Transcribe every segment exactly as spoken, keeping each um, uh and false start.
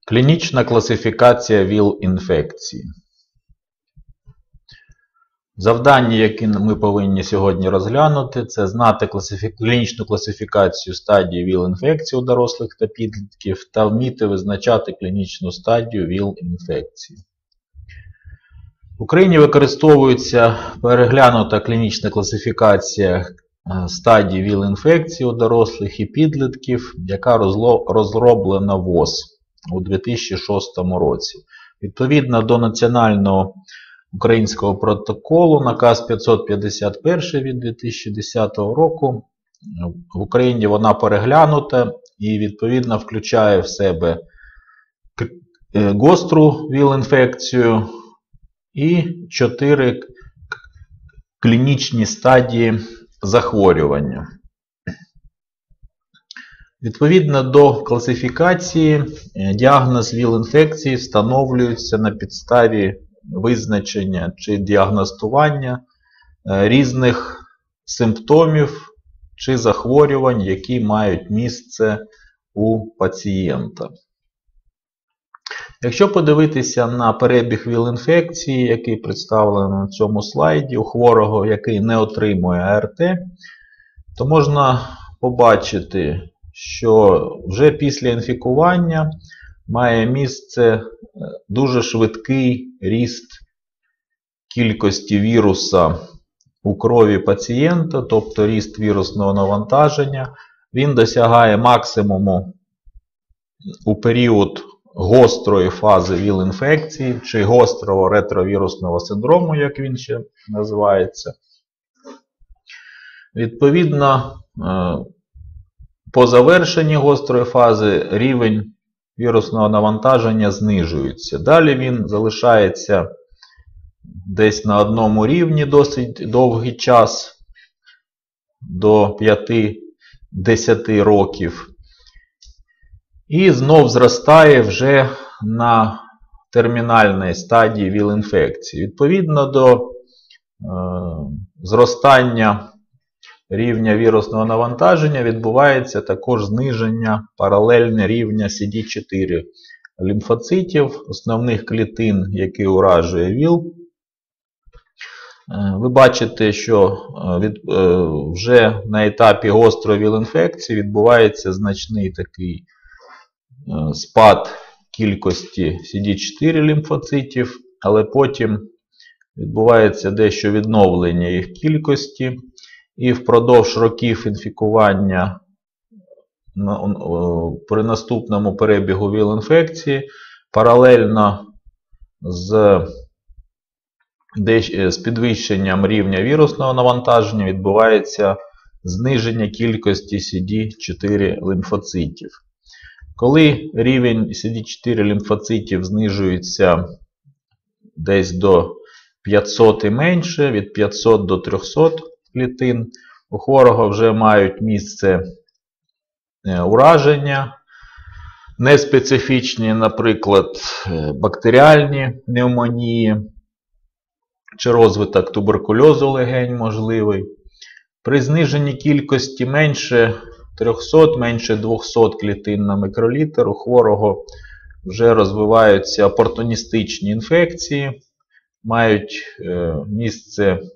Клінічна класифікація ВІЛ-інфекції. Завдання, які ми повинні сьогодні розглянути, це знати класифі... клінічну класифікацію стадії ВІЛ-інфекції у дорослих та підлітків та вміти визначати клінічну стадію ВІЛ-інфекції. В Україні використовується переглянута клінічна класифікація стадії ВІЛ-інфекції у дорослих і підлітків, яка розроблена ВОЗ у дві тисячі шостому році. Відповідно до національного українського протоколу, наказ п'ятсот п'ятдесят один від дві тисячі десятого року, в Україні вона переглянута і відповідно включає в себе гостру ВІЛ-інфекцію і чотири клінічні стадії захворювання. Відповідно до класифікації, діагноз ВІЛ-інфекції встановлюється на підставі визначення чи діагностування різних симптомів чи захворювань, які мають місце у пацієнта. Якщо подивитися на перебіг ВІЛ-інфекції, який представлений на цьому слайді, у хворого, який не отримує А Р Т, то можна побачити, що вже після інфікування має місце дуже швидкий ріст кількості віруса у крові пацієнта, тобто ріст вірусного навантаження. Він досягає максимуму у період гострої фази ВІЛ-інфекції, чи гострого ретровірусного синдрому, як він ще називається. Відповідно, по завершенні гострої фази рівень вірусного навантаження знижується. Далі він залишається десь на одному рівні досить довгий час, до п'яти-десяти років. І знов зростає вже на термінальній стадії ВІЛ-інфекції. Відповідно до е, зростання рівня вірусного навантаження відбувається також зниження паралельне рівня Сі Ді чотири лімфоцитів, основних клітин, які уражує ВІЛ. Ви бачите, що від, вже на етапі гострої ВІЛ-інфекції відбувається значний такий спад кількості Сі Ді чотири лімфоцитів, але потім відбувається дещо відновлення їх кількості. І впродовж років інфікування при наступному перебігу ВІЛ-інфекції паралельно з, з підвищенням рівня вірусного навантаження відбувається зниження кількості Сі Ді чотири лімфоцитів. Коли рівень Сі Ді чотири лімфоцитів знижується десь до п'ятсот і менше, від п'ятсот до трьохсот клітин, у хворого вже мають місце ураження, неспецифічні, наприклад, бактеріальні пневмонії, чи розвиток туберкульозу легень можливий. При зниженні кількості менше трьохсот, менше двохсот клітин на мікролітр у хворого вже розвиваються опортуністичні інфекції, мають е, місце е,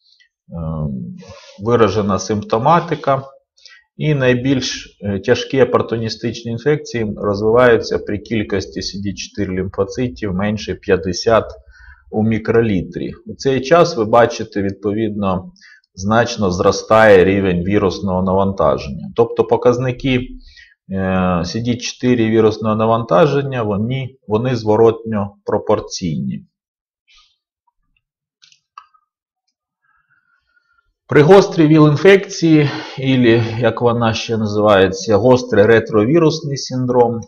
виражена симптоматика, і найбільш тяжкі опортуністичні інфекції розвиваються при кількості Сі Ді чотири лімфоцитів менше п'ятдесят у мікролітрі. У цей час ви бачите, відповідно, значно зростає рівень вірусного навантаження. Тобто показники Сі Ді чотири вірусного навантаження, вони, вони зворотньо пропорційні. При гострій ВІЛ-інфекції, або, як вона ще називається, гострий ретровірусний синдром,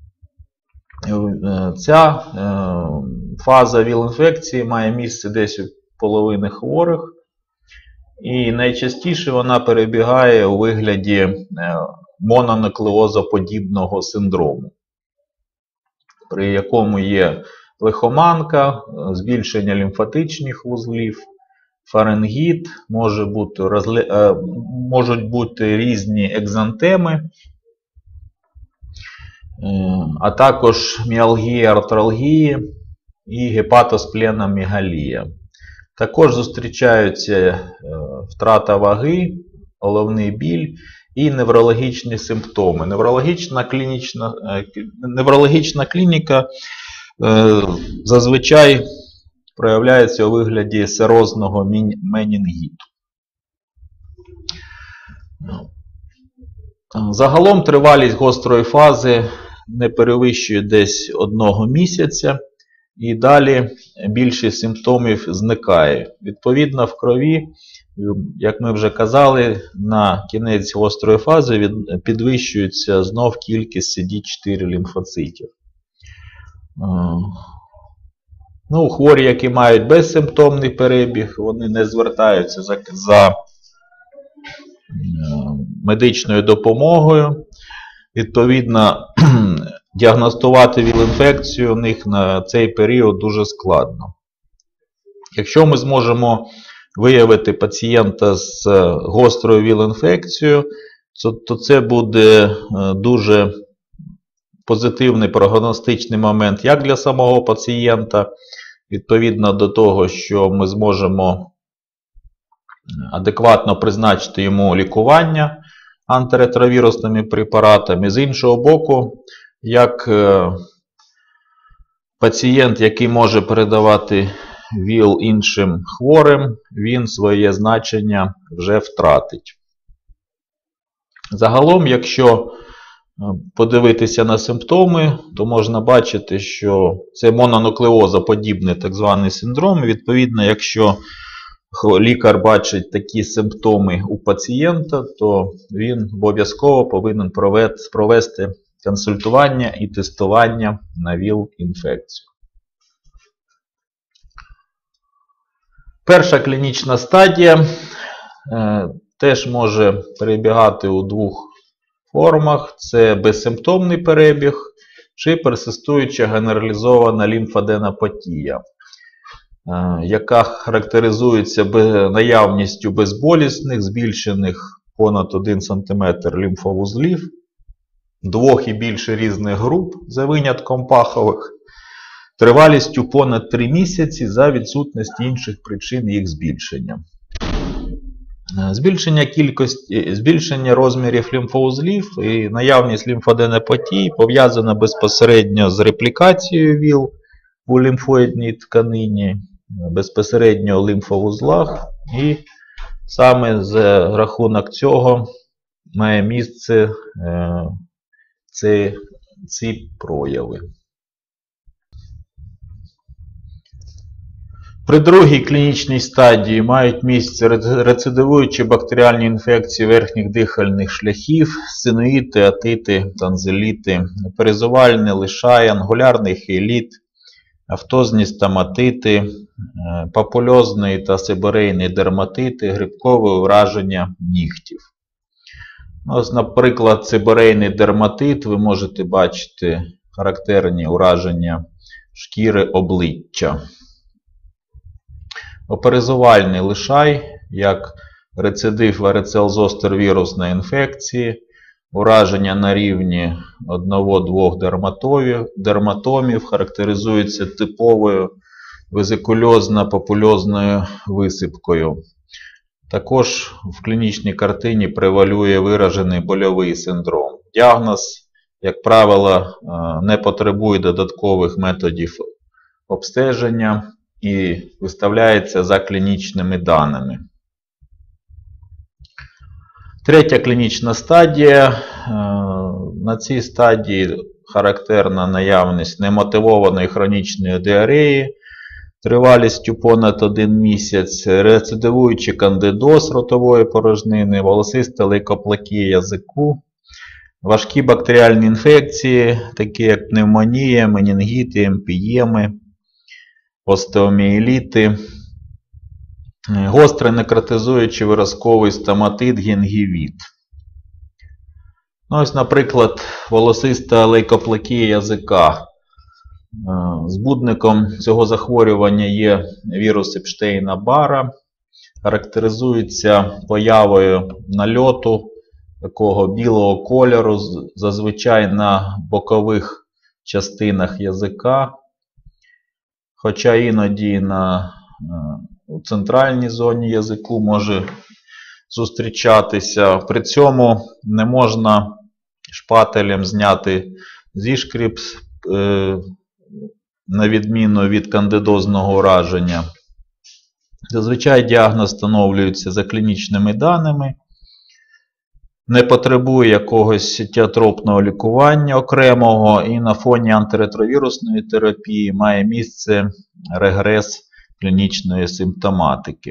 ця фаза ВІЛ-інфекції має місце десь у половини хворих, і найчастіше вона перебігає у вигляді мононуклеозоподібного синдрому, при якому є лихоманка, збільшення лімфатичних вузлів, фарингіт, може бути, розли... можуть бути різні екзантеми, а також міалгії, артралгії і гепатоспленомегалія. Також зустрічаються втрата ваги, головний біль і неврологічні симптоми. Неврологічна, клінічна, неврологічна клініка е, зазвичай проявляється у вигляді серозного менінгіту. Загалом тривалість гострої фази не перевищує десь одного місяця, і далі більшість симптомів зникає. Відповідно, в крові, як ми вже казали, на кінець гострої фази підвищується знов кількість сі ді чотири лімфоцитів. Ну, хворі, які мають безсимптомний перебіг, вони не звертаються за, за медичною допомогою. Відповідно, діагностувати ВІЛ-інфекцію у них на цей період дуже складно. Якщо ми зможемо виявити пацієнта з гострою ВІЛ-інфекцією, то це буде дуже позитивний прогностичний момент як для самого пацієнта, відповідно до того, що ми зможемо адекватно призначити йому лікування антиретровірусними препаратами. З іншого боку, як пацієнт, який може передавати ВІЛ іншим хворим, він своє значення вже втратить. Загалом, якщо подивитися на симптоми, то можна бачити, що це мононуклеозоподібний так званий синдром. Відповідно, якщо лікар бачить такі симптоми у пацієнта, то він обов'язково повинен провести консультування і тестування на ВІЛ-інфекцію. Перша клінічна стадія е, теж може перебігати у двох формах. Це безсимптомний перебіг чи персистуюча генералізована лімфаденопатія, яка характеризується наявністю безболісних, збільшених понад один сантиметр лімфовузлів, двох і більше різних груп за винятком пахових, тривалістю понад три місяці за відсутності інших причин їх збільшення. Збільшення кількості, збільшення розмірів лімфоузлів і наявність лімфаденопатії пов'язана безпосередньо з реплікацією ВІЛ у лімфоїдній тканині, безпосередньо у лімфовузлах, і саме за рахунок цього має місце е, ці, ці прояви. При другій клінічній стадії мають місце рецидивуючі бактеріальні інфекції верхніх дихальних шляхів, синоїти, атити, танзеліти, перизувальний лишай, ангулярний хейліт, автозні стоматити, папульозний та сибирейний дерматити, грибкове ураження нігтів. Ось, наприклад, сибирейний дерматит, ви можете бачити характерні ураження шкіри обличчя. Оперизувальний лишай, як рецидив варицел-зостер-вірусної інфекції, ураження на рівні одного-двох дерматомів, характеризується типовою везикульозно-папульозною висипкою. Також в клінічній картині превалює виражений больовий синдром. Діагноз, як правило, не потребує додаткових методів обстеження і виставляється за клінічними даними. Третя клінічна стадія. На цій стадії характерна наявність немотивованої хронічної діареї тривалістю понад один місяць, рецидивуючий кандидоз ротової порожнини, волосиста лейкоплакія язику, важкі бактеріальні інфекції, такі як пневмонія, менінгіти, емпієми, остеоміеліти, гострий некротизуючий виразковий стоматит, гінгівіт. Ну, ось, наприклад, волосиста лейкоплакія язика. Збудником цього захворювання є вірус Епштейна-Бара, характеризується появою нальоту такого білого кольору, зазвичай на бокових частинах язика, хоча іноді на у центральній зоні язику може зустрічатися. При цьому не можна шпателем зняти зішкріп, е, на відміну від кандидозного ураження. Зазвичай діагноз встановлюється за клінічними даними, не потребує якогось тіотропного лікування окремого і на фоні антиретровірусної терапії має місце регрес клінічної симптоматики.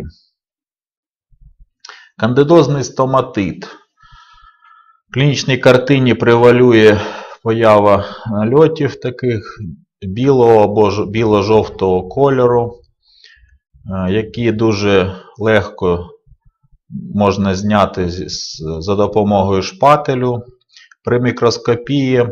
Кандидозний стоматит. В клінічній картині превалює поява нальотів таких білого або біло-жовтого кольору, які дуже легко можна зняти за допомогою шпателю. При мікроскопії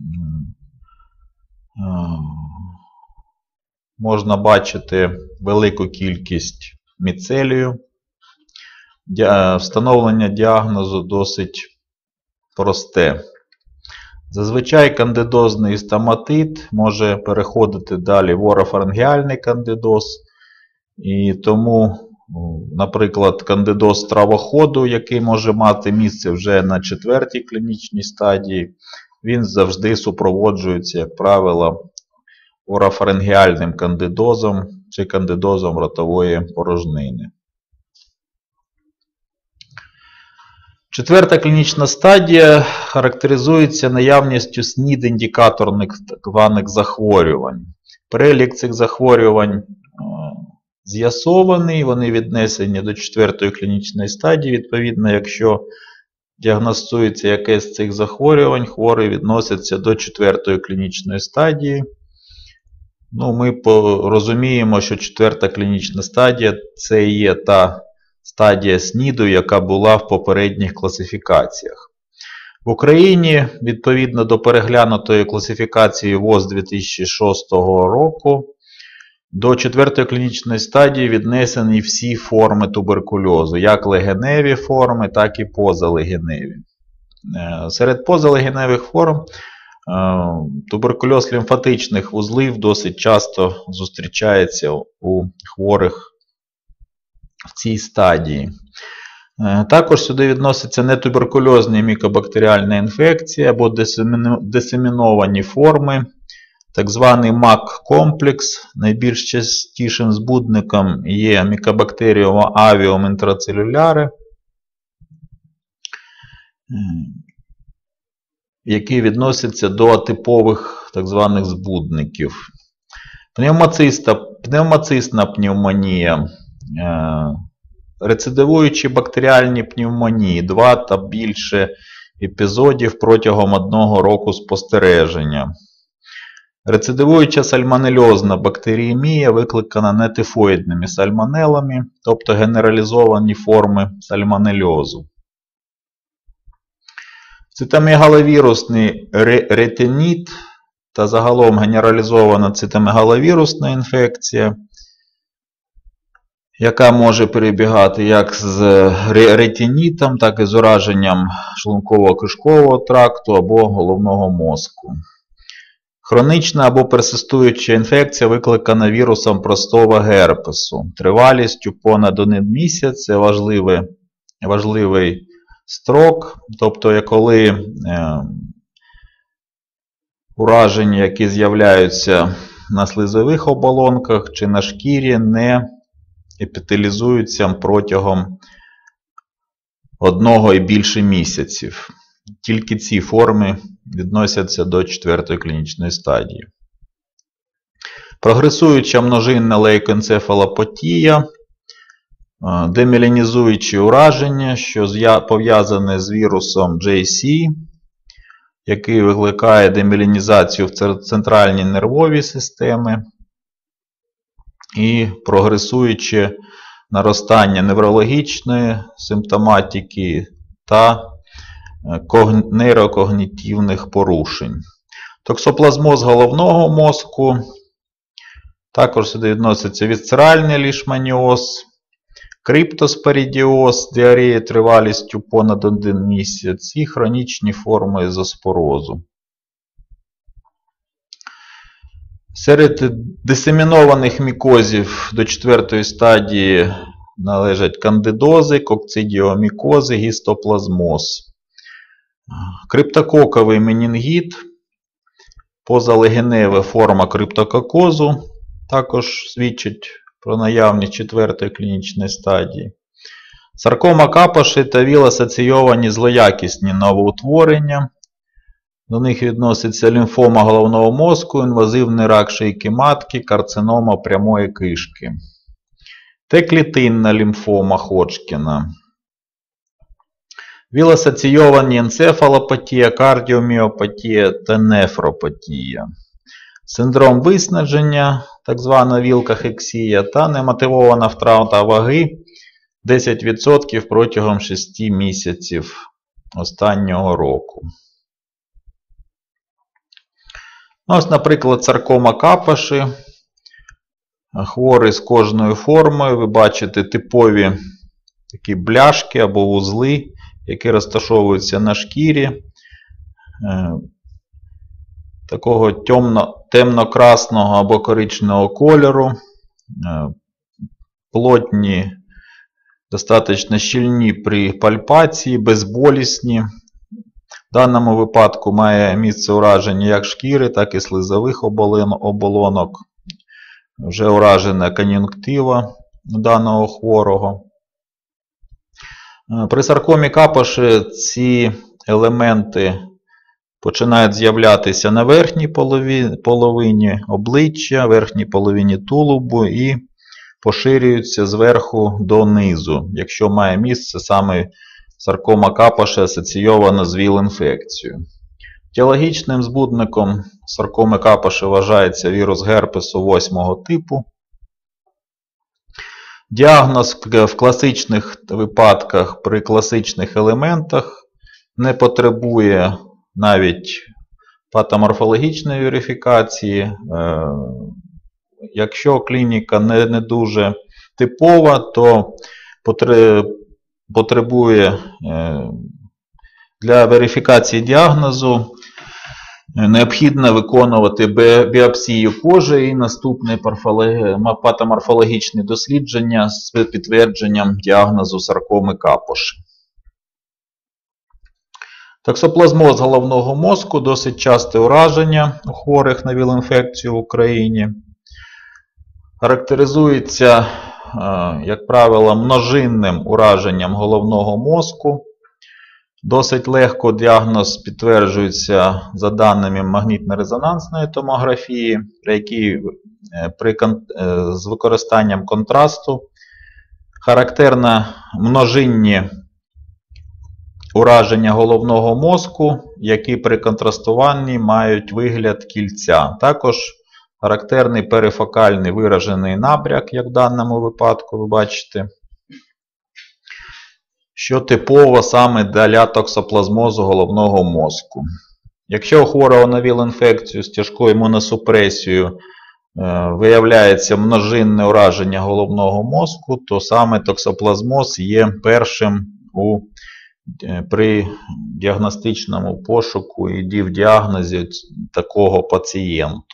можна бачити велику кількість міцелію. Встановлення діагнозу досить просте. Зазвичай кандидозний стоматит може переходити далі в орофарингеальний кандидоз. І тому, наприклад, кандидоз стравоходу, який може мати місце вже на четвертій клінічній стадії, він завжди супроводжується, як правило, орофарингеальним кандидозом чи кандидозом ротової порожнини. Четверта клінічна стадія характеризується наявністю снід-індикаторних так званих захворювань. Перелік цих захворювань з'ясований, вони віднесені до четвертої клінічної стадії. Відповідно, якщо діагностується якесь з цих захворювань, хворий відноситься до четвертої клінічної стадії. Ну, ми розуміємо, що четверта клінічна стадія – це і є та стадія СНІДу, яка була в попередніх класифікаціях. В Україні, відповідно до переглянутої класифікації ВОЗ дві тисячі шостого року, до четвертої клінічної стадії віднесені всі форми туберкульозу, як легеневі форми, так і позалегеневі. Серед позалегеневих форм туберкульоз лімфатичних вузлів досить часто зустрічається у хворих в цій стадії. Також сюди відносяться нетуберкульозні мікобактеріальні інфекції або дисеміновані форми, так званий МАК-комплекс. Найбільш частішим збудником є Mycobacterium avium intracellular, які відносяться до атипових так званих збудників. Пневмоцистна пневмонія, рецидивуючі бактеріальні пневмонії, два та більше епізодів протягом одного року спостереження. Рецидивуюча сальмонельозна бактеріємія викликана нетифоїдними сальмонелами, тобто генералізовані форми сальмонельозу. Цитомегаловірусний ретиніт та загалом генералізована цитомегаловірусна інфекція, яка може перебігати як з ретинітом, так і з ураженням шлунково-кишкового тракту або головного мозку. Хронічна або персистуюча інфекція викликана вірусом простого герпесу. Тривалістю понад один місяць – це важливий, важливий строк, тобто коли е, ураження, які з'являються на слизових оболонках чи на шкірі, не епітелізуються протягом одного і більше місяців. Тільки ці форми відносяться до четвертої клінічної стадії. Прогресуюча множинна лейкоенцефалопатія, деміелінізуючі ураження, що пов'язане з вірусом джей сі, який викликає деміелінізацію в центральній нервовій системі, і прогресуюче наростання неврологічної симптоматики та нейрокогнітивних порушень. Токсоплазмоз головного мозку, також сюди відноситься вісцеральний лішманіоз, криптоспорідіоз, діарея тривалістю понад один місяць і хронічні форми езоспорозу. Серед дисемінованих мікозів до четвертої стадії належать кандидози, кокцидіомікози, гістоплазмоз. Криптококовий менінгіт, позалегенева форма криптококозу також свідчить про наявність четвертої клінічної стадії. Саркома Капоші та ВІЛ-асоційовані злоякісні новоутворення. До них відноситься лімфома головного мозку, інвазивний рак шийки матки, карцинома прямої кишки. Т-клітинна лімфома Ходжкіна. ВІЛ-асоційовані енцефалопатія, кардіоміопатія та нефропатія. Синдром виснаження, так звана ВІЛ-кахексія, та немотивована втрата ваги десять відсотків протягом шести місяців останнього року. Ось, наприклад, саркома Капоші. Хворий з кожною формою. Ви бачите типові такі бляшки або вузли, які розташовуються на шкірі. Такого темно-красного або коричневого кольору. Плотні, достатньо щільні при пальпації, безболісні. В даному випадку має місце ураження як шкіри, так і слизових оболонок. Вже уражена кон'юнктива даного хворого. При саркомі Капоші ці елементи починають з'являтися на верхній половині, половині обличчя, верхній половині тулубу і поширюються зверху до низу, якщо має місце саме саркома Капоші асоційована з ВІЛ-інфекцією. Тіологічним збудником саркоми Капоші вважається вірус герпесу восьмого типу. Діагноз в класичних випадках при класичних елементах не потребує навіть патоморфологічної верифікації. Якщо клініка не, не дуже типова, то потребує для верифікації діагнозу необхідно виконувати біопсію кожи і наступне патоморфологічне дослідження з підтвердженням діагнозу саркоми Капоші. Токсоплазмоз головного мозку – досить часте ураження у хворих на ВІЛ-інфекцію в Україні. Характеризується, як правило, множинним ураженням головного мозку. Досить легко діагноз підтверджується за даними магнітно-резонансної томографії, при якій при, з використанням контрасту характерно множинні ураження головного мозку, які при контрастуванні мають вигляд кільця. Також характерний перифокальний виражений набряк, як в даному випадку ви бачите, що типово саме для токсоплазмозу головного мозку. Якщо у хворого на ВІЛ-інфекцію з тяжкою імуносупресією виявляється множинне ураження головного мозку, то саме токсоплазмоз є першим у, при діагностичному пошуку і в діагнозі такого пацієнту.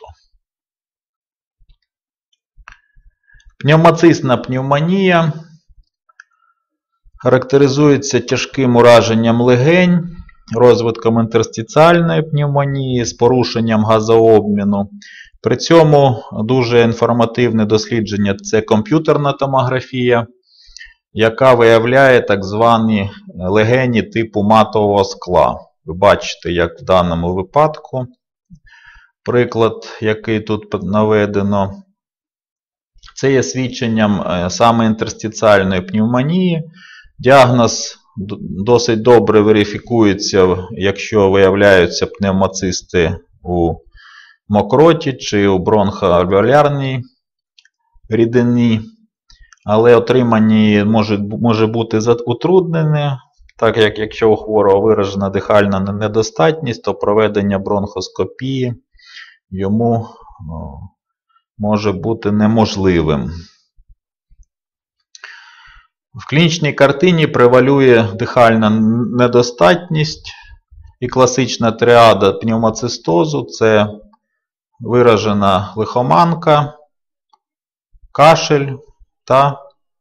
Пневмоцистна пневмонія характеризується тяжким ураженням легень, розвитком інтерстиціальної пневмонії з порушенням газообміну. При цьому дуже інформативне дослідження – це комп'ютерна томографія, яка виявляє так звані легені типу матового скла. Ви бачите, як в даному випадку, приклад, який тут наведено. Це є свідченням саме інтерстиціальної пневмонії. Діагноз досить добре верифікується, якщо виявляються пневмоцисти у мокроті чи у бронхоальвеолярній рідині, але отримані може, може бути утруднене, так як якщо у хворого виражена дихальна недостатність, то проведення бронхоскопії йому може бути неможливим. В клінічній картині превалює дихальна недостатність і класична тріада пневмоцистозу. Це виражена лихоманка, кашель та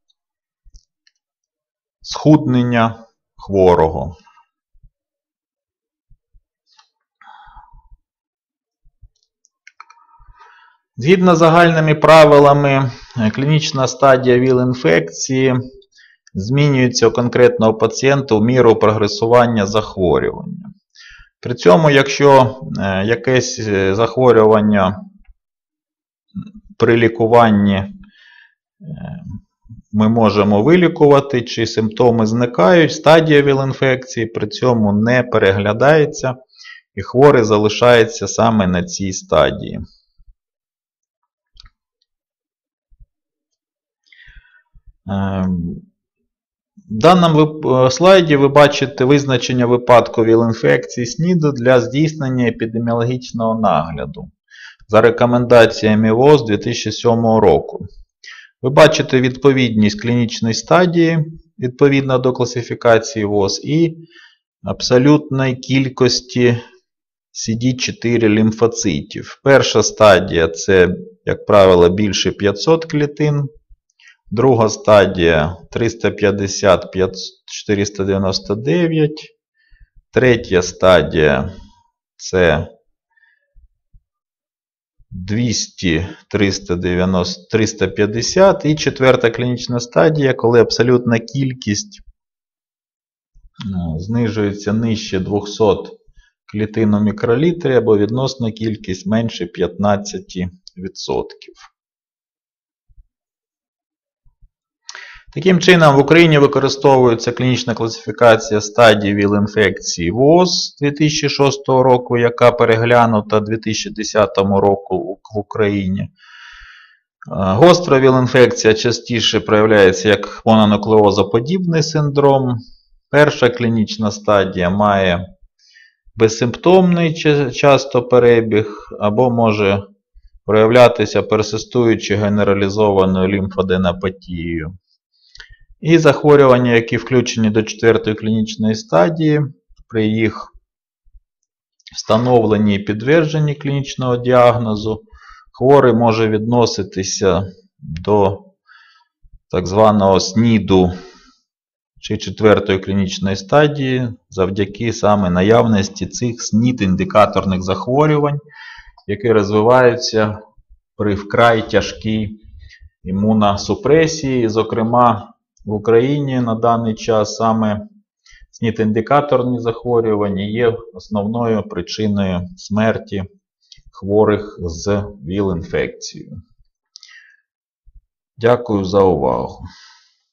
схуднення хворого. Згідно з загальними правилами, клінічна стадія ВІЛ-інфекції змінюється у конкретного пацієнта в міру прогресування захворювання. При цьому, якщо якесь захворювання при лікуванні ми можемо вилікувати, чи симптоми зникають, стадія ВІЛ-інфекції при цьому не переглядається і хворий залишається саме на цій стадії. В даному слайді ви бачите визначення випадку ВІЛ-інфекції СНІДу для здійснення епідеміологічного нагляду за рекомендаціями ВООЗ дві тисячі сьомого року. Ви бачите відповідність клінічної стадії відповідно до класифікації ВООЗ і абсолютної кількості сі ді чотири лімфоцитів. Перша стадія – це, як правило, більше п'ятсот клітин. Друга стадія триста п'ятдесят - чотириста дев'яносто дев'ять. Третя стадія це двісті - триста п'ятдесят. І четверта клінічна стадія, коли абсолютна кількість знижується нижче двохсот клітин у мікролітрі або відносна кількість менше п'ятнадцять відсотків. Таким чином, в Україні використовується клінічна класифікація стадії ВІЛ-інфекції ВООЗ дві тисячі шостого року, яка переглянута дві тисячі десятому року в Україні. Гостра ВІЛ-інфекція частіше проявляється як мононуклеозоподібний синдром. Перша клінічна стадія має безсимптомний часто перебіг або може проявлятися персистуючою генералізованою лімфоденопатією. І захворювання, які включені до четвертої клінічної стадії, при їх встановленні і підтвердженні клінічного діагнозу, хворий може відноситися до так званого СНІДу чи четвертої клінічної стадії завдяки саме наявності цих СНІД-індикаторних захворювань, які розвиваються при вкрай тяжкій імуносупресії. Зокрема, в Україні на даний час саме СНІД-індикаторні захворювання є основною причиною смерті хворих з ВІЛ-інфекцією. Дякую за увагу.